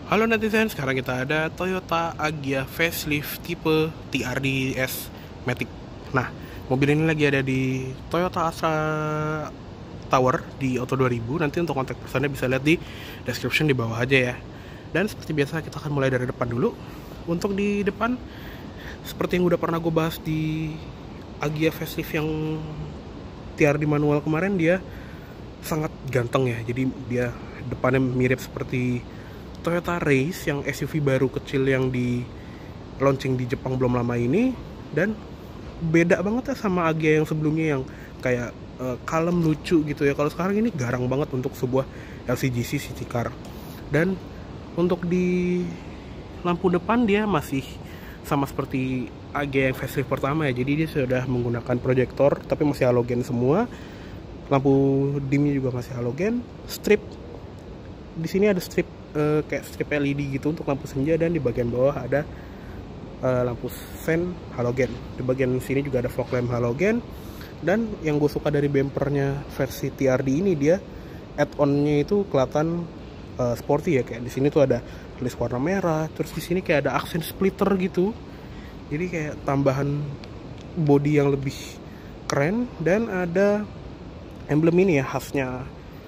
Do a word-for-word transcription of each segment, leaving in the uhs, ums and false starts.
Halo netizen, sekarang kita ada Toyota Agya facelift tipe T R D S Matic. Nah, mobil ini lagi ada di Toyota Astra Tower di Auto dua ribu. Nanti untuk kontak personnya bisa lihat di description di bawah aja ya. Dan seperti biasa kita akan mulai dari depan dulu. Untuk di depan, seperti yang udah pernah gue bahas di Agya facelift yang T R D manual kemarin, dia sangat ganteng ya. Jadi dia depannya mirip seperti Toyota Race yang S U V baru kecil yang di launching di Jepang belum lama ini, dan beda banget ya sama Agya yang sebelumnya yang kayak uh, kalem lucu gitu ya. Kalau sekarang ini garang banget untuk sebuah L C G C city car. Dan untuk di lampu depan dia masih sama seperti Agya yang facelift pertama ya. Jadi dia sudah menggunakan proyektor tapi masih halogen semua. Lampu dimnya juga masih halogen. Strip di sini ada strip Uh, kayak strip L E D gitu untuk lampu senja, dan di bagian bawah ada uh, lampu sen halogen. Di bagian sini juga ada fog lamp halogen. Dan yang gue suka dari bumpernya versi T R D ini, dia add-onnya itu kelihatan uh, sporty ya. Kayak di sini tuh ada list warna merah, terus di sini kayak ada aksen splitter gitu. Jadi kayak tambahan body yang lebih keren. Dan ada emblem ini ya, khasnya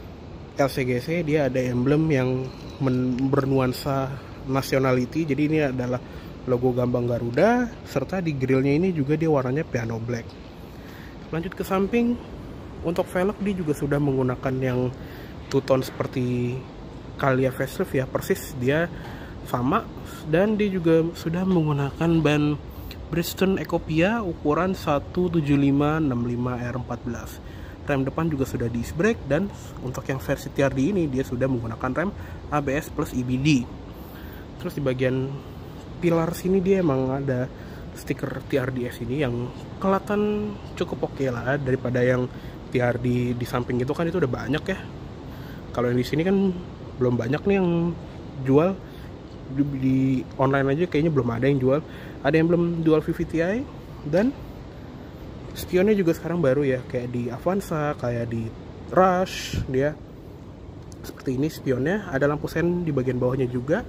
L C G C, dia ada emblem yang bernuansa nationality. Jadi ini adalah logo Gambang Garuda, serta di grillnya ini juga dia warnanya piano black. Lanjut ke samping, untuk velg dia juga sudah menggunakan yang two tone seperti Calya facelift ya, persis dia sama. Dan dia juga sudah menggunakan ban Bridgestone Ecopia ukuran satu tujuh lima enam lima R empat belas. Rem depan juga sudah disc brake, dan untuk yang versi T R D ini dia sudah menggunakan rem A B S plus E B D. Terus di bagian pilar sini dia emang ada stiker T R D S ini yang kelihatan cukup oke lah daripada yang T R D di samping itu kan, itu udah banyak ya. Kalau yang di sini kan belum banyak nih yang jual, di, di online aja kayaknya belum ada yang jual. Ada yang belum dual V V T i, dan spionnya juga sekarang baru ya, kayak di Avanza, kayak di Rush, dia seperti ini spionnya. Ada lampu sen di bagian bawahnya juga,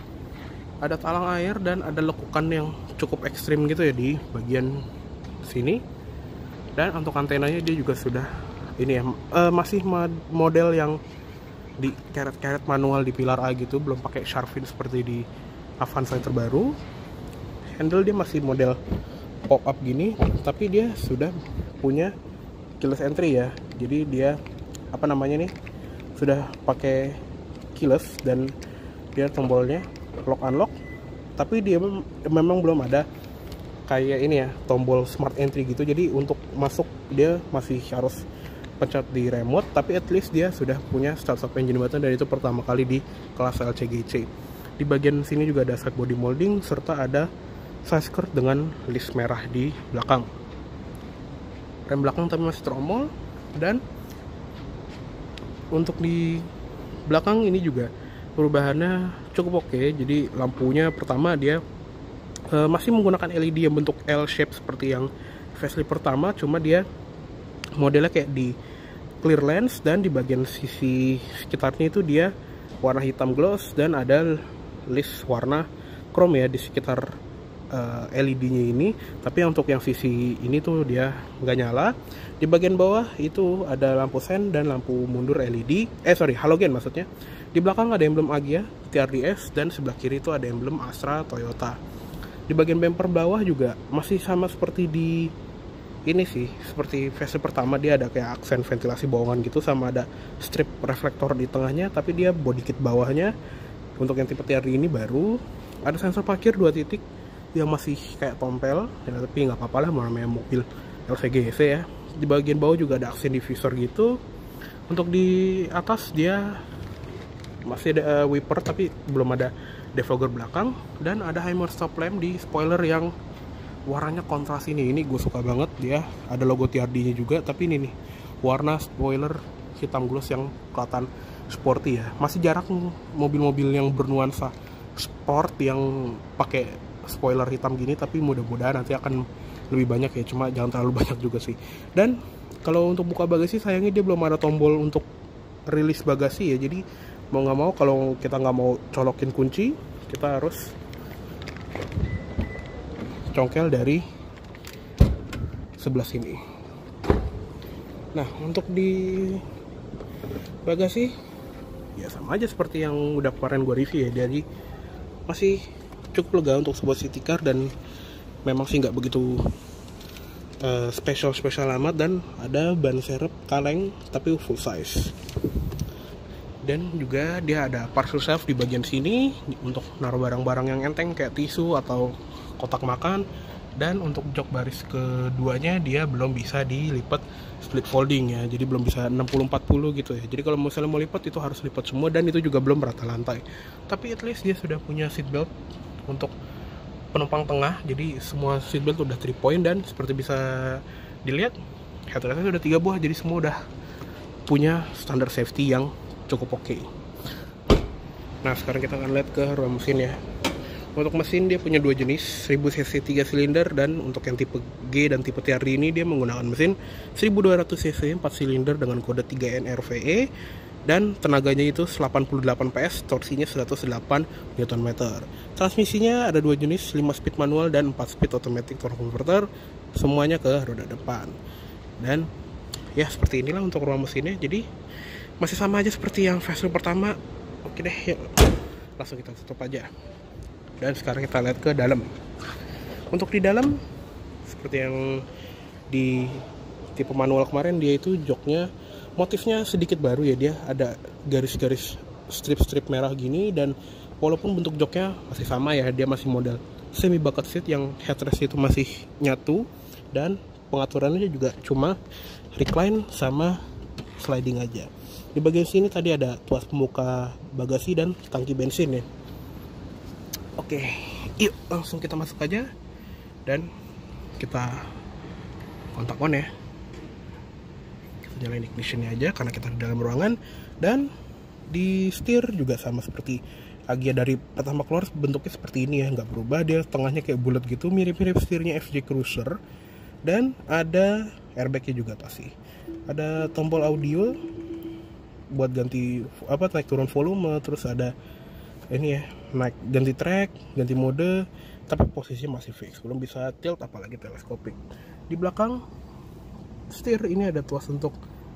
ada talang air, dan ada lekukan yang cukup ekstrim gitu ya di bagian sini. Dan untuk antenanya dia juga sudah ini ya, uh, masih model yang di keret-keret manual di pilar A gitu, belum pakai shark fin seperti di Avanza yang terbaru. Handle dia masih model pop up gini, tapi dia sudah punya keyless entry ya. Jadi dia apa namanya nih, sudah pakai keyless, dan dia tombolnya lock unlock. Tapi dia mem memang belum ada kayak ini ya, tombol smart entry gitu. Jadi untuk masuk dia masih harus pencet di remote, tapi at least dia sudah punya start stop engine button, dan itu pertama kali di kelas L C G C. Di bagian sini juga ada side body molding, serta ada side skirt dengan list merah di belakang. Rem belakang tapi masih tromol. Dan untuk di belakang ini juga perubahannya cukup oke. Jadi lampunya pertama dia uh, masih menggunakan L E D yang bentuk L shape seperti yang facelift pertama, cuma dia modelnya kayak di clear lens, dan di bagian sisi sekitarnya itu dia warna hitam gloss, dan ada list warna chrome ya di sekitar Uh, L E D-nya ini. Tapi untuk yang sisi ini tuh dia nggak nyala. Di bagian bawah itu ada lampu sen dan lampu mundur L E D, eh sorry halogen maksudnya. Di belakang ada emblem Agya T R D S, dan sebelah kiri itu ada emblem Astra Toyota. Di bagian bumper bawah juga masih sama seperti di ini sih, seperti versi pertama. Dia ada kayak aksen ventilasi bohongan gitu, sama ada strip reflektor di tengahnya, tapi dia body kit bawahnya untuk yang tipe T R D ini baru ada sensor parkir dua titik yang masih kayak tompel ya, tapi nggak apa-apa lah, namanya mobil L C G C ya. Di bagian bawah juga ada aksen diffuser gitu. Untuk di atas dia masih ada uh, wiper, tapi belum ada defogger belakang. Dan ada Hymer stop lamp di spoiler yang warnanya kontras ini. Ini gue suka banget, dia ada logo T R D-nya juga, tapi ini nih warna spoiler hitam gloss yang kelihatan sporty ya. Masih jarang mobil-mobil yang bernuansa sport yang pakai spoiler hitam gini, tapi mudah-mudahan nanti akan lebih banyak ya, cuma jangan terlalu banyak juga sih. Dan kalau untuk buka bagasi sayangnya dia belum ada tombol untuk rilis bagasi ya, jadi mau nggak mau kalau kita nggak mau colokin kunci, kita harus congkel dari sebelah sini. Nah, untuk di bagasi ya sama aja seperti yang udah kemarin gue review ya, jadi masih cukup lega untuk sebuah city car, dan memang sih nggak begitu uh, spesial-spesial amat, dan ada ban serep kaleng tapi full size. Dan juga dia ada parcel shelf di bagian sini untuk naruh barang-barang yang enteng kayak tisu atau kotak makan. Dan untuk jok baris keduanya dia belum bisa dilipat split folding ya, jadi belum bisa enam puluh empat puluh gitu ya. Jadi kalau misalnya mau lipat itu harus lipat semua, dan itu juga belum rata lantai. Tapi at least dia sudah punya seat belt untuk penumpang tengah, jadi semua seat belt udah three point, dan seperti bisa dilihat headrestnya sudah tiga buah, jadi semua udah punya standar safety yang cukup oke. Okay. Nah, sekarang kita akan lihat ke ruang mesin ya. Untuk mesin dia punya dua jenis, seribu cc tiga silinder, dan untuk yang tipe G dan tipe T R D ini dia menggunakan mesin seribu dua ratus cc empat silinder dengan kode tiga N R V E, dan tenaganya itu delapan puluh delapan P S, torsinya seratus delapan newton meter. Transmisinya ada dua jenis, lima speed manual dan empat speed automatic torque converter, semuanya ke roda depan. Dan ya seperti inilah untuk ruang mesinnya, jadi masih sama aja seperti yang facelift pertama. Oke deh, yuk langsung kita tutup aja. Dan sekarang kita lihat ke dalam. Untuk di dalam seperti yang di tipe manual kemarin, dia itu joknya motifnya sedikit baru ya, dia ada garis-garis strip-strip merah gini, dan walaupun bentuk joknya masih sama ya, dia masih model semi bucket seat yang headrest itu masih nyatu, dan pengaturannya juga cuma recline sama sliding aja. Di bagian sini tadi ada tuas pembuka bagasi dan tangki bensin ya. Oke, yuk langsung kita masuk aja dan kita kontak on ya. Kita nyalain ignitionnya aja karena kita di dalam ruangan. Dan di setir juga sama seperti Agya dari pertama keluar, bentuknya seperti ini ya, nggak berubah. Dia tengahnya kayak bulat gitu, mirip-mirip setirnya F J Cruiser. Dan ada airbagnya juga pasti. Ada tombol audio buat ganti apa naik turun volume, terus ada ini ya, naik ganti track, ganti mode, tapi posisinya masih fix, belum bisa tilt apalagi teleskopik. Di belakang setir ini ada tuas untuk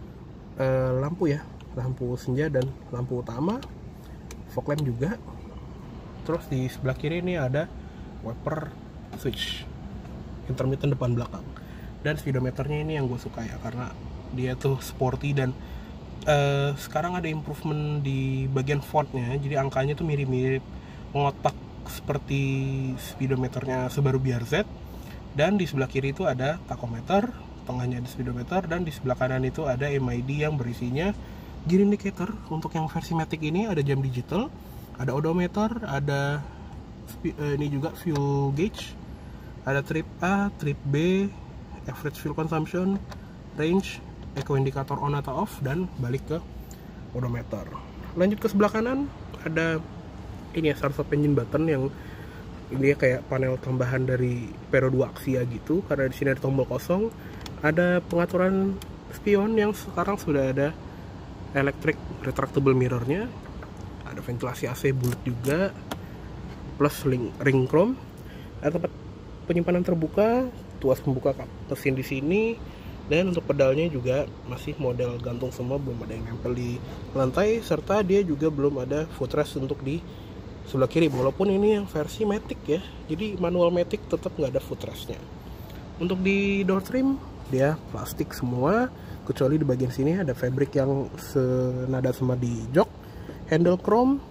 uh, lampu ya, lampu senja dan lampu utama, fog lamp juga. Terus di sebelah kiri ini ada wiper switch intermittent depan belakang, dan speedometernya ini yang gue suka ya, karena dia tuh sporty, dan Uh, sekarang ada improvement di bagian fontnya, jadi angkanya tuh mirip-mirip ngotak seperti speedometernya Subaru B R Z. Dan di sebelah kiri itu ada tachometer, tengahnya ada speedometer, dan di sebelah kanan itu ada M I D yang berisinya gear indicator. Untuk yang versi Matic ini ada jam digital, ada odometer, ada uh, ini juga fuel gauge, ada trip A, trip B, average fuel consumption, range, eco indikator on atau off, dan balik ke odometer. Lanjut ke sebelah kanan ada ini ya, start stop engine button yang ini ya kayak panel tambahan dari Pero dua Axia gitu, karena di sini ada tombol kosong. Ada pengaturan spion yang sekarang sudah ada electric retractable mirrornya, ada ventilasi A C bulat juga, plus ring, ring chrome, ada tempat penyimpanan terbuka, tuas pembuka mesin di sini. Dan untuk pedalnya juga masih model gantung semua, belum ada yang nempel di lantai, serta dia juga belum ada footrest untuk di sebelah kiri, walaupun ini yang versi Matic ya, jadi manual Matic tetap nggak ada footrestnya. Untuk di door trim dia plastik semua, kecuali di bagian sini ada fabric yang senada sama di jok. Handle chrome,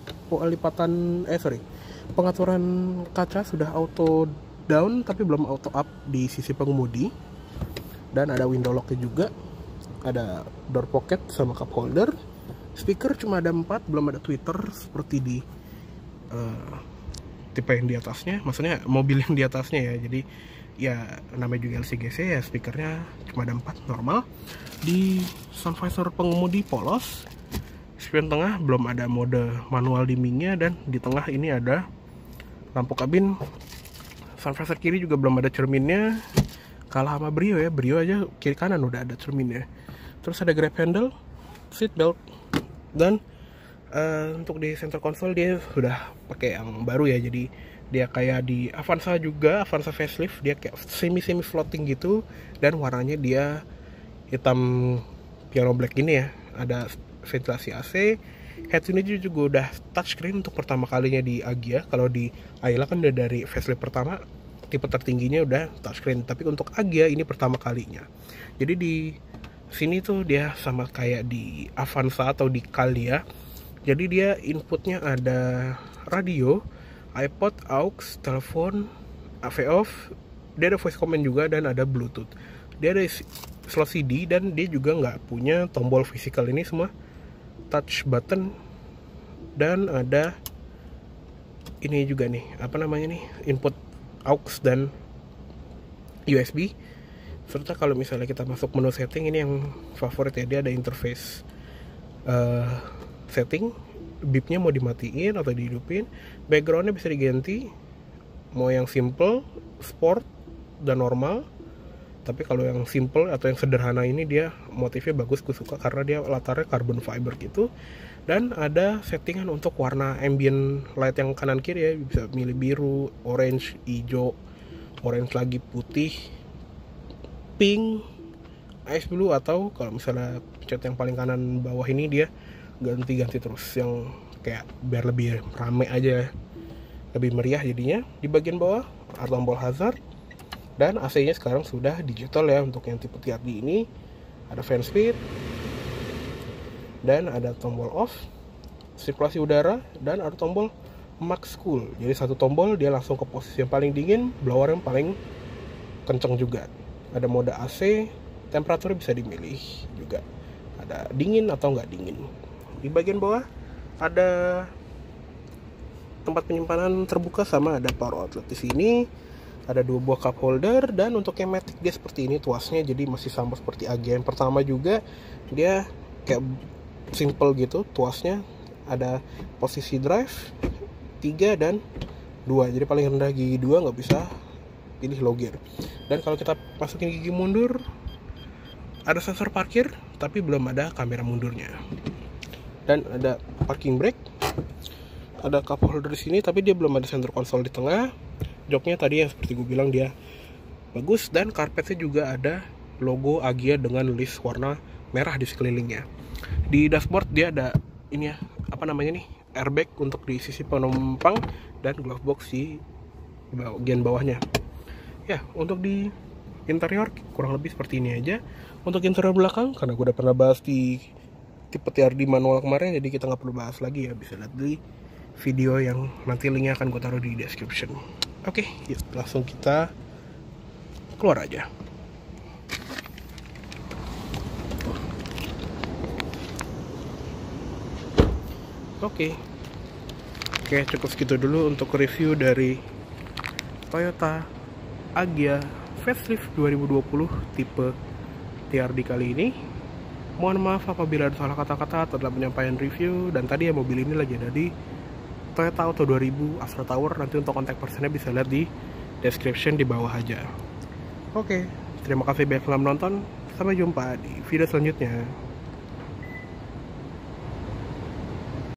lipatan eh sorry pengaturan kaca sudah auto down tapi belum auto up di sisi pengemudi. Dan ada window locknya juga, ada door pocket sama cup holder. Speaker cuma ada empat, belum ada tweeter seperti di uh, tipe yang di atasnya, maksudnya mobil yang di atasnya ya. Jadi ya namanya juga L C G C ya, speakernya cuma ada empat normal. Di sun visor pengemudi polos, spion tengah belum ada mode manual dimmingnya, dan di tengah ini ada lampu kabin. Sun visor kiri juga belum ada cerminnya, kalah sama Brio ya, Brio aja kiri kanan udah ada cerminnya. Terus ada grab handle, seat belt, dan Uh, untuk di center console dia sudah pakai yang baru ya, jadi dia kayak di Avanza juga, Avanza facelift, dia kayak semi semi floating gitu, dan warnanya dia hitam piano black gini ya. Ada ventilasi A C, head unit juga udah touchscreen untuk pertama kalinya di Agya. Kalau di Ayla kan udah dari facelift pertama, tipe tertingginya udah touchscreen, tapi untuk Agya ini pertama kalinya. Jadi di sini tuh dia sama kayak di Avanza atau di Calya. Jadi dia inputnya ada radio, iPod, aux, telepon, A V off, dia ada voice command juga, dan ada Bluetooth. Dia ada slot C D, dan dia juga nggak punya tombol fisikal, ini semua touch button. Dan ada ini juga nih, apa namanya nih, input aux dan U S B. Serta kalau misalnya kita masuk menu setting, ini yang favorit ya, dia ada interface uh, setting, beepnya mau dimatiin atau dihidupin, backgroundnya bisa diganti mau yang simple, sport, dan normal. Tapi kalau yang simple atau yang sederhana ini dia motifnya bagus, gue suka karena dia latarnya carbon fiber gitu. Dan ada settingan untuk warna ambient light yang kanan kiri ya, bisa milih biru, orange, hijau, orange lagi, putih, pink, ice blue, atau kalau misalnya pencet yang paling kanan bawah ini dia ganti-ganti terus, yang kayak biar lebih rame aja, lebih meriah jadinya. Di bagian bawah ada tombol hazard, dan A C nya sekarang sudah digital ya untuk yang tipe T R D ini. Ada fan speed, dan ada tombol off, sirkulasi udara, dan ada tombol max cool. Jadi satu tombol dia langsung ke posisi yang paling dingin, blower yang paling kenceng juga. Ada mode A C, temperaturnya bisa dimilih juga, ada dingin atau nggak dingin. Di bagian bawah ada tempat penyimpanan terbuka sama ada power outlet. Di sini ada dua buah cup holder, dan untuk yang matic dia seperti ini tuasnya, jadi masih sama seperti Agya yang pertama juga. Dia kayak simple gitu tuasnya, ada posisi drive tiga dan dua, jadi paling rendah gigi dua, nggak bisa pilih low gear. Dan kalau kita masukin gigi mundur, ada sensor parkir tapi belum ada kamera mundurnya. Dan ada parking brake, ada cup holder di sini, tapi dia belum ada center console di tengah. Joknya tadi yang seperti gue bilang dia bagus, dan karpetnya juga ada logo Agya dengan list warna merah di sekelilingnya. Di dashboard dia ada ini ya, apa namanya nih, airbag untuk di sisi penumpang, dan glove box di bagian bawahnya. Ya, untuk di interior kurang lebih seperti ini aja. Untuk interior belakang, karena gue udah pernah bahas di tipe T R D manual kemarin, jadi kita nggak perlu bahas lagi ya, bisa lihat di video yang nanti linknya akan gue taruh di description. Oke, yuk langsung kita keluar aja. Oke, oke cukup segitu dulu untuk review dari Toyota Agya facelift dua ribu dua puluh tipe T R D kali ini. Mohon maaf apabila ada salah kata-kata dalam penyampaian review. Dan tadi ya, mobil ini lagi ada di Toyota Auto dua ribu Astra Tower. Nanti untuk kontak personnya bisa lihat di description di bawah aja. Oke, terima kasih banyak telah menonton. Sampai jumpa di video selanjutnya.